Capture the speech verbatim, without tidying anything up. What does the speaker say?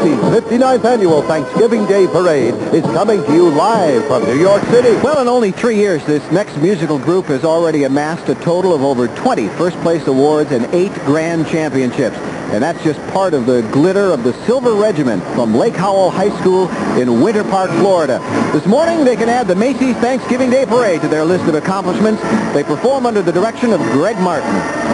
Macy's fifty-ninth Annual Thanksgiving Day Parade is coming to you live from New York City. Well, in only three years, this next musical group has already amassed a total of over twenty first-place awards and eight grand championships. And that's just part of the glitter of the Silver Regiment from Lake Howell High School in Winter Park, Florida. This morning, they can add the Macy's Thanksgiving Day Parade to their list of accomplishments. They perform under the direction of Greg Martin.